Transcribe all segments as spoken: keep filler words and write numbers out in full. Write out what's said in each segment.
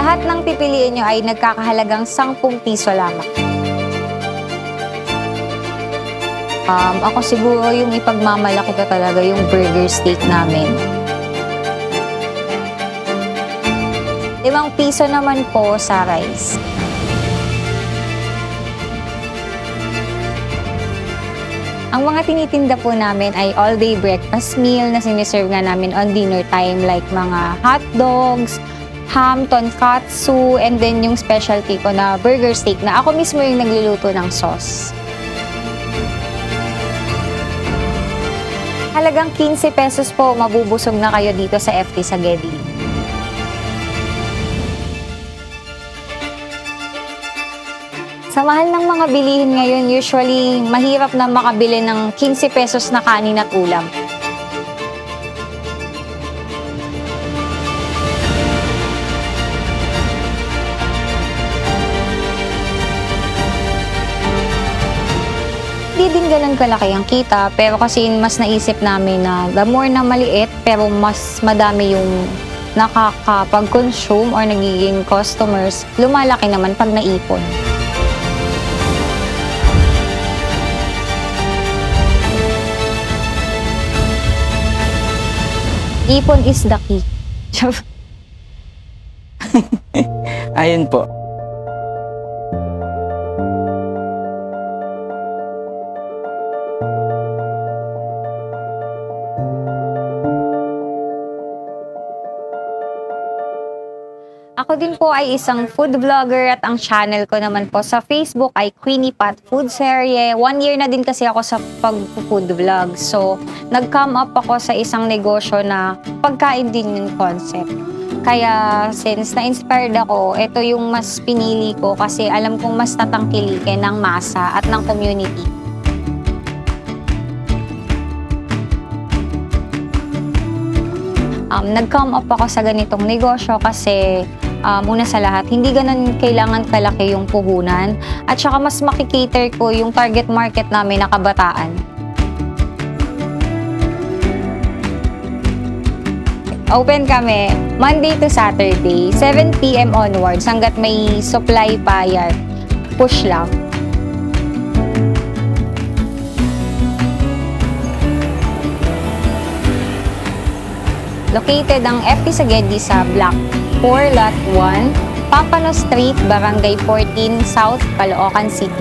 Lahat ng pipiliin nyo ay nagkakahalagang sampung piso lamang. Um, ako siguro yung ipagmamalaki ko talaga yung burger steak namin. Limang piso naman po sa rice. Ang mga tinitinda po namin ay all-day breakfast meal na siniserve nga namin on dinner time like mga hot dogs, ham, tonkatsu, and then yung specialty ko na burger steak na ako mismo yung nagluluto ng sauce. Halagang quince pesos po, mabubusog na kayo dito sa F T Sagedi. Sa mahal ng mga bilihin ngayon, usually mahirap na makabili ng quince pesos na kanin at ulam. Hindi din ganun kalaki ang kita, pero kasi mas naisip namin na the more na maliit, pero mas madami yung nakakapag-consume or nagiging customers, lumalaki naman pag naipon. Ipon is the key. Ayun po. Ako din po ay isang food vlogger at ang channel ko naman po sa Facebook ay Queenie Pat Food Serye. One year na din kasi ako sa pag-food vlog. So, nag-come up ako sa isang negosyo na pagkain din yung concept. Kaya, since na-inspired ako, ito yung mas pinili ko kasi alam kong mas tatangkilikin ng masa at ng community. Um, nag-come up ako sa ganitong negosyo kasi Um, una sa lahat, hindi ganun kailangan kalaki yung puhunan at saka mas makikater ko yung target market namin na kabataan. Open kami Monday to Saturday, seven p m onwards hanggat may supply pa yan. Push lang. Located ang F T Sagedi sa Block four, Lot one, Pampano Street, Barangay fourteen, South, Caloocan City.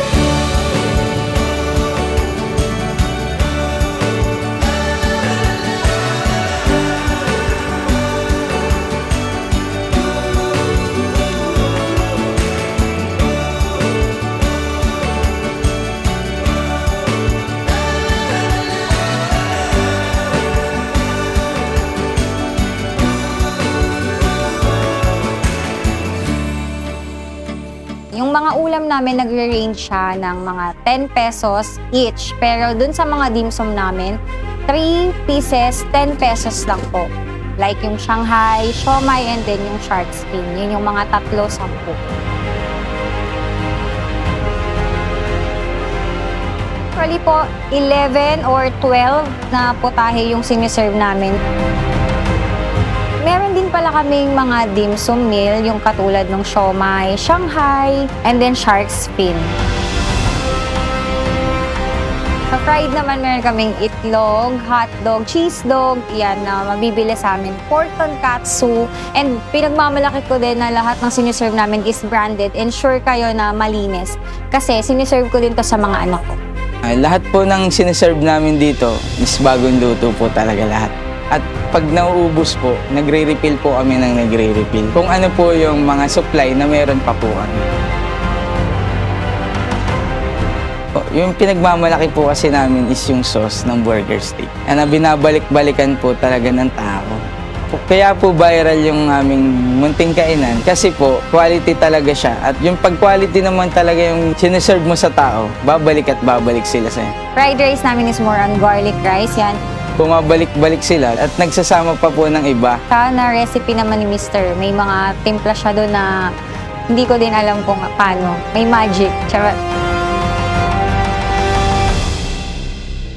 Yung mga ulam namin nagre-range siya ng mga ten pesos each. Pero dun sa mga dim sum namin, three pieces, ten pesos lang po. Like yung Shanghai, siomai, and then yung shark fin. Yun yung mga tatlo, sampu. Actually po, eleven or twelve na putahe yung siniserve namin. Meron din pala kaming mga dim sum meal, yung katulad ng siomai, Shanghai, and then shark's fin. Sa fried naman, meron kaming itlog, hotdog, cheese dog, yan na mabibili sa amin, pork tonkatsu, and pinagmamalaki ko din na lahat ng siniserve namin is branded. Ensure kayo na malinis kasi siniserve ko din to sa mga anak ko. Uh, lahat po ng siniserve namin dito is bagong luto po talaga lahat. At pag nauubos po, nagre-refill po kami ng nagre-refill. Kung ano po yung mga supply na meron pa po kami. Yung pinagmamalaki po kasi namin is yung sauce ng burger steak. Na binabalik-balikan po talaga ng tao. Kaya po viral yung aming munting kainan kasi po quality talaga siya. At yung pag-quality naman talaga yung siniserve mo sa tao, babalik at babalik sila sa'yo. Fried rice namin is more on garlic rice, yan. Bumabalik-balik sila at nagsasama pa po ng iba. Sana recipe naman ni Mister May mga timpla siya doon na hindi ko din alam kung paano. May magic. Charot.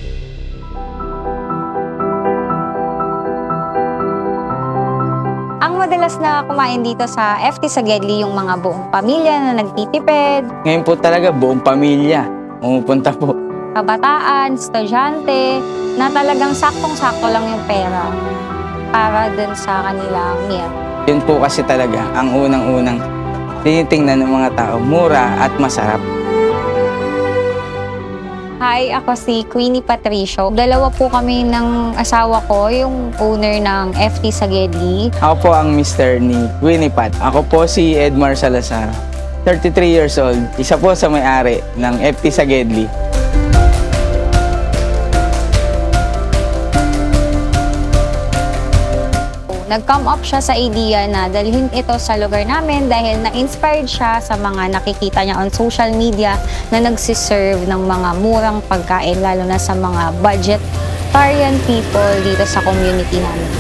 Ang madalas na kumain dito sa F T Sagedli yung mga buong pamilya na nagtitipid. Ngayon po talaga buong pamilya pumupunta po. Kabataan, estudyante, na talagang saktong-sakto lang yung pera para dun sa kanilang meal. Yun po kasi talaga ang unang-unang tinitingnan ng mga tao, mura at masarap. Hi, ako si Queenie Patricio. Dalawa po kami ng asawa ko, yung owner ng F T Sagedli. Ako po ang mister ni Queenie Pat. Ako po si Edmar Salazar, thirty-three years old. Isa po sa may-ari ng F T Sagedli. Nag-come up siya sa idea na dalhin ito sa lugar namin dahil na-inspired siya sa mga nakikita niya on social media na nagsiserve ng mga murang pagkain, lalo na sa mga budgetarian people dito sa community namin.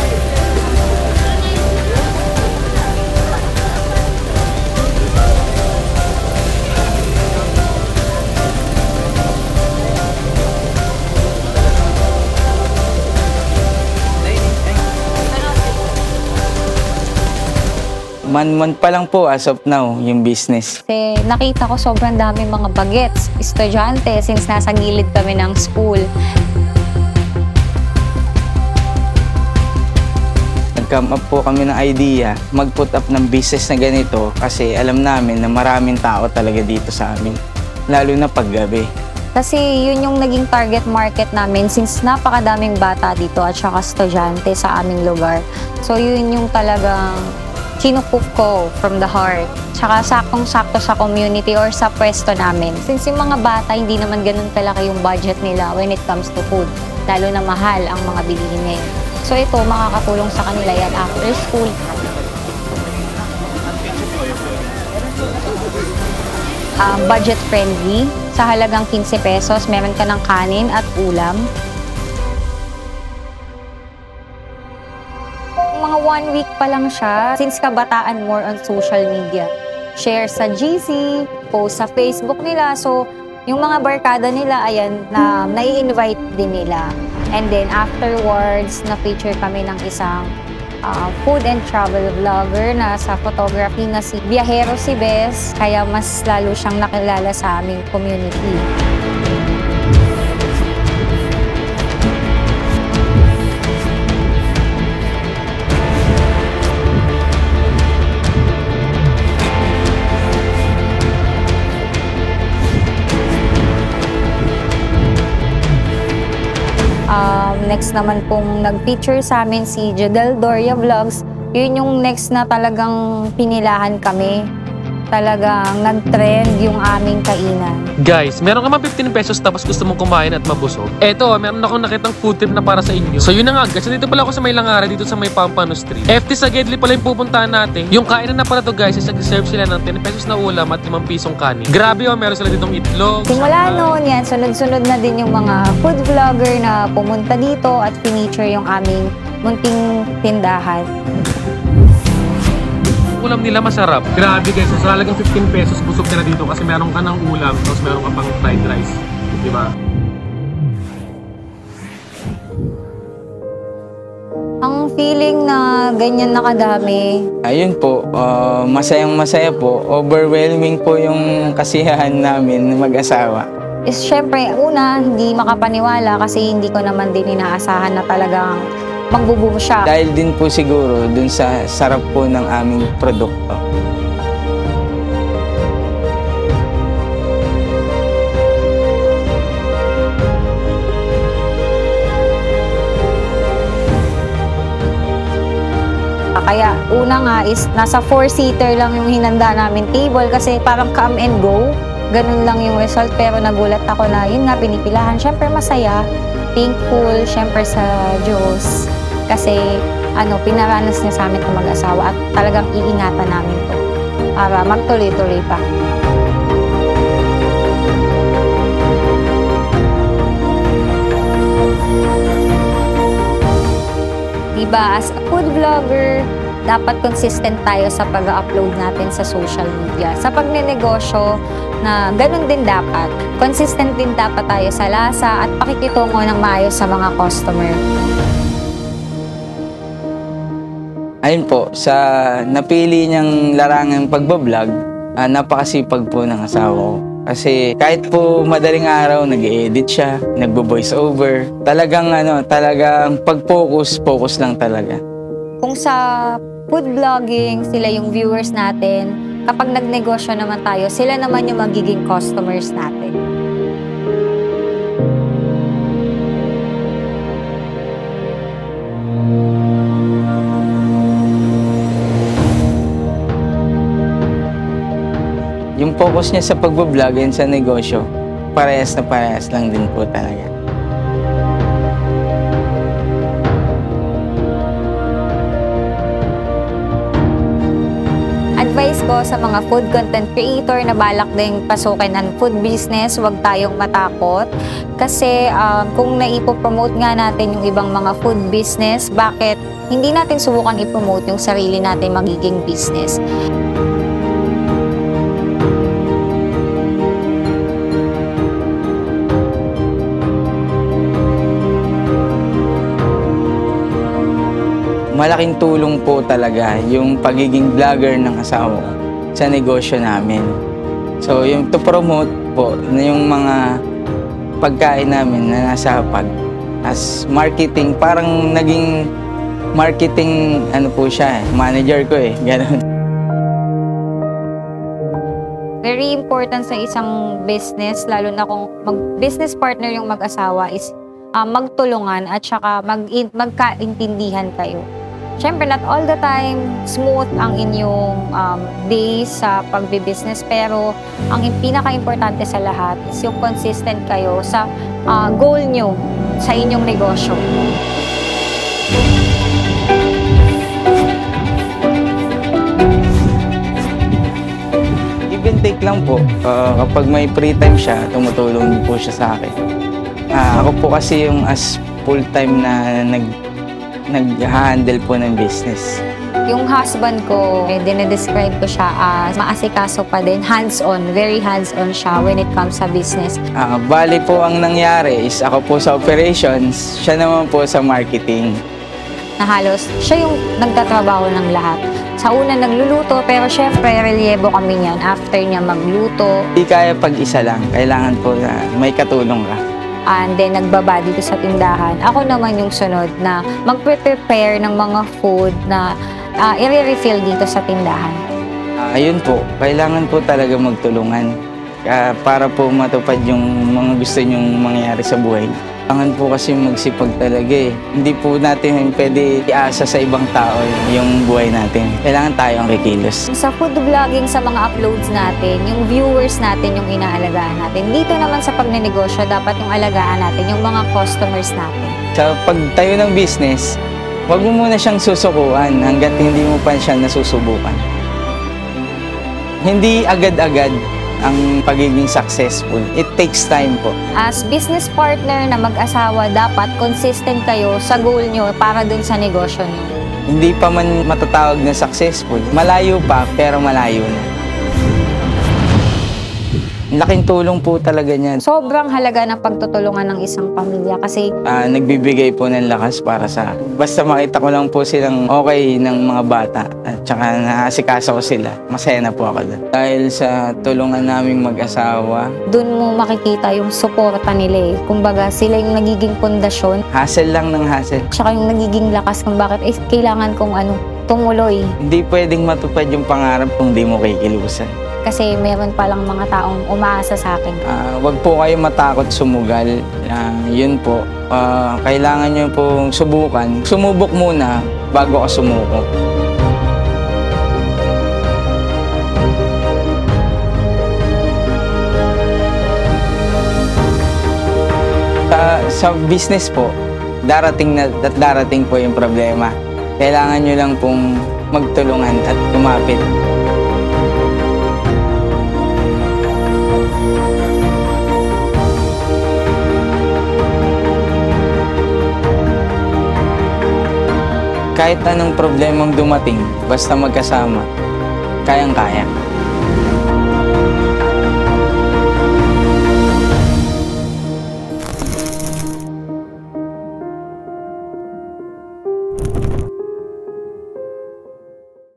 Man-man pa lang po as of now yung business. Kasi nakita ko sobrang daming mga bagets, estudyante, since nasa gilid kami ng school. Nag-come up po kami ng idea, mag-put up ng business na ganito kasi alam namin na maraming tao talaga dito sa amin, lalo na paggabi. Kasi yun yung naging target market namin since napakadaming bata dito at saka estudyante sa aming lugar. So yun yung talagang kinukup ko from the heart. Tsaka saktong-sakto sa community or sa pwesto namin. Since yung mga bata, hindi naman ganun kalaki yung budget nila when it comes to food. Lalo na mahal ang mga bilihin ngayon. So ito, makakatulong sa kanila yan after school. Um, budget friendly. Sa halagang fifteen pesos, meron ka ng kanin at ulam. Mga one week pa lang siya, since kabataan more on social media. Share sa G C, post sa Facebook nila. So, yung mga barkada nila, ayan, na nai-invite din nila. And then, afterwards, na-feature kami ng isang uh, food and travel vlogger na sa photography na si Biyahero si Bes. Kaya mas lalo siyang nakilala sa aming community. Um, next naman pong nag-feature sa amin si Jodel Doria Vlogs. Yun yung next na talagang pinilahan kami. Talagang nag-trend yung aming kainan. Guys, meron ka man fifteen pesos tapos gusto mong kumain at mabusog. Eto, meron akong nakitang food trip na para sa inyo. So yun na nga guys, dito pala ako sa may Langara, dito sa may Pampano Street. F T Sagedli pala yung pupuntahan natin. Yung kainan na pala to guys, is nag-serve sila ng ten pesos na ulam at limang pisong kanin. Grabe oh, meron sila ditong itlog. Simula noon yan, sunod-sunod na din yung mga food vlogger na pumunta dito at finiture yung aming munting tindahan. Ulam nila masarap. Grabe guys, so talagang fifteen pesos busog ka na dito kasi meron ka ng ulam tapos meron ka pang fried rice. Diba? Ang feeling na ganyan nakadami. Ayun po, uh, masayang masaya po. Overwhelming po yung kasiyahan namin mag-asawa. Is syempre, una, hindi makapaniwala kasi hindi ko naman din inaasahan na talagang magbuboom siya. Dahil din po siguro dun sa sarap po ng aming produkto. Kaya una nga is nasa four-seater lang yung hinanda namin table kasi parang come and go. Ganun lang yung result pero nagulat ako na yun nga pinipilahan. Syempre masaya, thankful, syempre sa Diyos. Kasi ano, pinaranas niya sa amin itong mag-asawa at talagang iingatan namin to para magtuloy-tuloy pa. Diba, as a food vlogger, dapat consistent tayo sa pag-upload natin sa social media. Sa pagnenegosyo, na ganun din dapat. Consistent din dapat tayo sa lasa at pakikitungo ng maayos sa mga customer. Ayun po, sa napili niyang larangang pagbablog, ah, napakasipag po ng asawa ko. Kasi kahit po madaling araw, nag-edit siya, nagbo-voice over. Talagang ano, talagang pag-focus, focus lang talaga. Kung sa food vlogging, sila yung viewers natin. Kapag nagnegosyo naman tayo, sila naman yung magiging customers natin. Yung focus niya sa pagbablog and sa negosyo, parehas na parehas lang din po talaga. Advice ko sa mga food content creator na balak ding pasukin ang food business, huwag tayong matakot. Kasi um, kung naipopromote nga natin yung ibang mga food business, bakit hindi natin subukan ipromote yung sarili natin magiging business? Malaking tulong po talaga yung pagiging vlogger ng asawa ko sa negosyo namin. So, yung to promote po na yung mga pagkain namin na nasa hapag as marketing, parang naging marketing ano po siya, manager ko eh, gano'n. Very important sa isang business, lalo na kung mag-business partner yung mag-asawa, is uh, magtulungan at saka mag magkaintindihan kayo. Siyempre, not all the time smooth ang inyong um, days sa pagbibusiness, pero ang pinaka-importante sa lahat is yung consistent kayo sa uh, goal nyo sa inyong negosyo. Give and take lang po. Uh, kapag may free time siya, tumutulong din po siya sa akin. Uh, ako po kasi yung as full-time na nag nag-handle po ng business. Yung husband ko, eh, dinedescribe ko siya as maasikaso pa din, hands-on, very hands-on siya when it comes sa business. Uh, bali po ang nangyari is ako po sa operations, siya naman po sa marketing. Na halos siya yung nagtatrabaho ng lahat. Sa una nagluluto, pero syempre relievo kami niyan after niya magluto. Hindi kaya pag-isa lang, kailangan po na may katulong ka. And then nagbaba dito sa tindahan. Ako naman yung sunod na magpe-prepare ng mga food na uh, i-refill dito sa tindahan. Uh, ayun po, kailangan po talaga magtulungan uh, para po matupad yung mga gusto nyong mangyari sa buhay. Kailangan po kasi magsipag talaga eh. Hindi po natin pwede iasa sa ibang tao yung buhay natin. Kailangan tayo ang kikilos. Sa food vlogging, sa mga uploads natin, yung viewers natin yung inaalagaan natin. Dito naman sa pagnenegosyo, dapat yung alagaan natin yung mga customers natin. Sa pagtayo ng business, huwag mo muna siyang susukuan hanggat hindi mo pa siya nasusubukan. Hindi agad-agad ang pagiging successful. It takes time po. As business partner na mag-asawa, dapat consistent kayo sa goal nyo para dun sa negosyo nyo. Hindi pa man matatawag na successful. Malayo pa, pero malayo na. Laking tulong po talaga niyan. Sobrang halaga ng pagtutulungan ng isang pamilya kasi Uh, nagbibigay po ng lakas para sa... Basta makita ko lang po silang okay ng mga bata at saka naasikaso ko sila. Masaya na po ako doon. Dahil sa tulungan naming mag-asawa, dun mo makikita yung suporta nila eh. Kumbaga, sila yung nagiging pundasyon, hassle lang ng hassle. tsaka yung nagiging lakas kung bakit eh, kailangan kong ano, tumuloy. Hindi pwedeng matupad yung pangarap kung di mo kikilusan. Kasi meron palang mga taong umaasa sa akin. Uh, wag po kayo matakot sumugal. Uh, yun po. Uh, kailangan nyo pong subukan. Sumubok muna bago ka sumuko. Uh, sa business po, darating na at darating po yung problema. Kailangan nyo lang pong magtulungan at lumapit. Kahit anong problemang dumating, basta magkasama, kayang-kaya.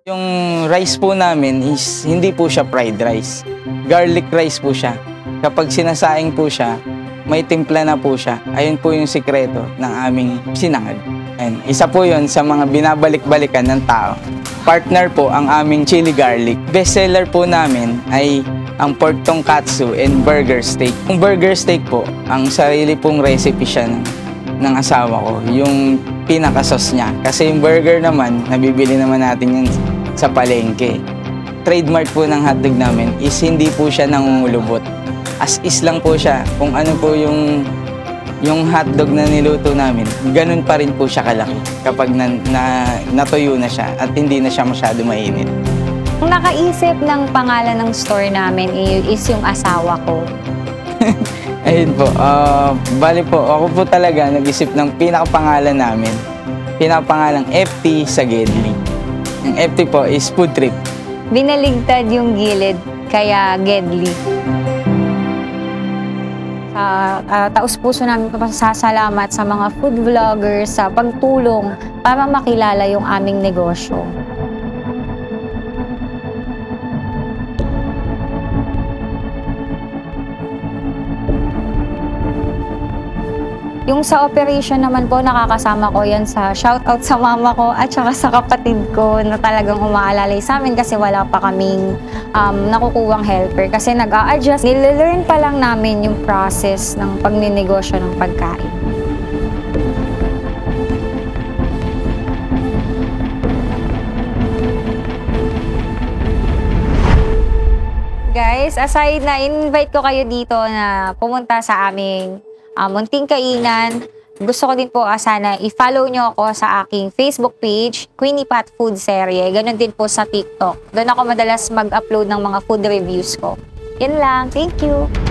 Yung rice po namin is hindi po siya fried rice. Garlic rice po siya. Kapag sinasaing po siya, may timpla na po siya. Ayun po yung sikreto ng aming sinangag. And isa po yun sa mga binabalik-balikan ng tao. Partner po ang aming chili garlic. Bestseller po namin ay ang pork tonkatsu and burger steak. Yung burger steak po, ang sarili pong recipe siya ng, ng asawa ko. Yung pinaka-sauce niya. Kasi yung burger naman, nabibili naman natin yun sa palengke. Trademark po ng hotdog namin is hindi po siya nangungulubot. As is lang po siya. Kung ano po yung yung hotdog na niluto namin, ganun pa rin po siya kalaki kapag na, na, natuyo na siya at hindi na siya masyado mainit. Ang nakaisip ng pangalan ng store namin is yung asawa ko. Ayun po, uh, bali po, ako po talaga nag-isip ng pinakapangalan namin. Pinakapangalang F T sa Gedli. Yung F T po is food trip. Binaligtad yung gilid, kaya Gedli. Uh, uh, taus-puso namin pasasalamat sa mga food vloggers sa pagtulong para makilala yung aming negosyo. Yung sa operation naman po, nakakasama ko yan sa shoutout sa mama ko at saka sa kapatid ko na talagang umaalalay sa amin kasi wala pa kaming um, nakukuwang helper. Kasi nag-a-adjust, nilelearn pa lang namin yung process ng pagninegosyo ng pagkain. Guys, aside na invite ko kayo dito na pumunta sa aming Uh, munting kainan, gusto ko din po uh, sana i-follow nyo ako sa aking Facebook page, Queenie Pat Food Serye. Ganon din po sa TikTok. Doon ako madalas mag-upload ng mga food reviews ko. Yan lang. Thank you!